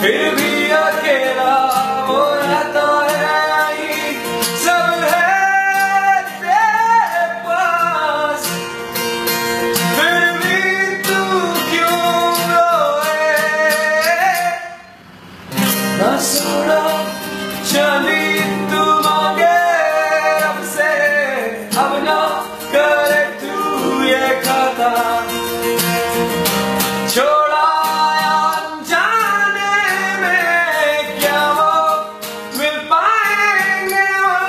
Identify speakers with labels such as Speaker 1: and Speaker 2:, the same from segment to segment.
Speaker 1: फिर भी अकेला वो रहता है यहीं, सब है तेरे पास, फिर भी तू क्यों रोए? ना सुना चली तू मांगे रब से, अब ना करे तू ये खाता, छोड़ा अनजाने में क्या वो मिल पाएंगे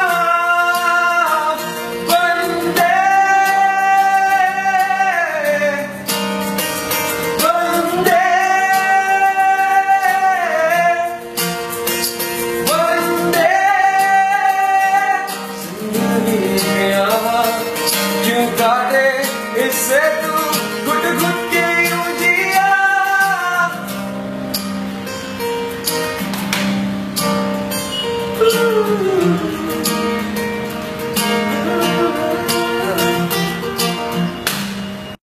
Speaker 1: बंदे, बंदे, बंदे। जिंदगी यहाँ क्यों काटे इससे तू घुट घुट के यूं जिया,